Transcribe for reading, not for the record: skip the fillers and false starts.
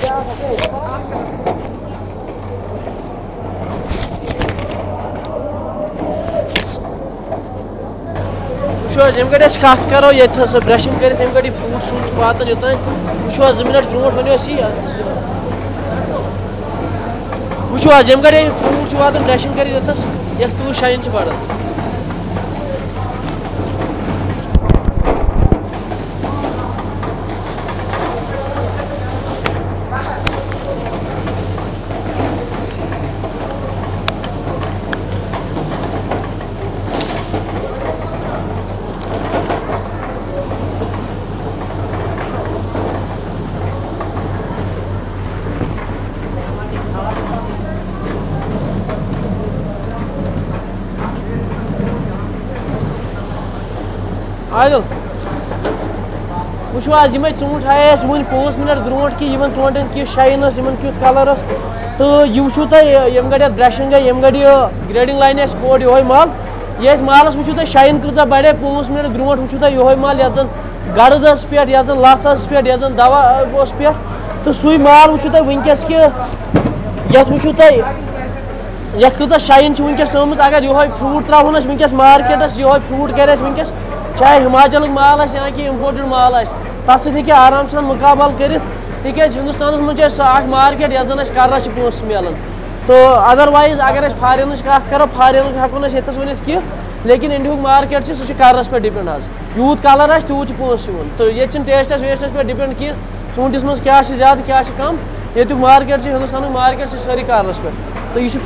यम गए कत करो ये ब्रशिंग कर फ्रूट सूट वातान योतान वो 2 मिनट ब्रो वो यम गए फ्रूट वातान ब्रशिंग कर तूर शाइन बढ़ान आदिल वो यमें ूट आए वन 5 मिनट ब्रो कि ूटन कि शाइन क्युत कलर तो यह वो यम गए ब्रशिंग गई यम गई ग्रेडिंग लाइन कोड यो माल ये मालस वो शाइन कूचा बढ़े 5 मिनट ब्रो वो यो माल ये गर्द पे ये लस पे ये दवा पे तो सू माल वो वनकस कि ये वो ये कूचा शाइन वनकस अगर यो फ्रूट त्रावन वनकस मार्केटस यो फ्रूट कर वनकस चाहे हिमाचल माल या कि इम्पोर्टेड माल तथ सह आराम सान मुकाबल कर हिंदुस्तान मज मार्केट ये कर्रा पोस मिलान तो अदरवाइज अगर फॉरेन कत करो फॉरेन हेको ये वन कि लेकिन इंडिया मार्केट सह कर्रस पे डिपेंड यूत कलर तूत पोस तो ये टेस्टस वेस्टस पे डिपेंड कि ूंटिस मज क्या ज्यादा क्या कम ये मार्केट हिंदुस्तान मार्केट सारी कर्रस पे तो यह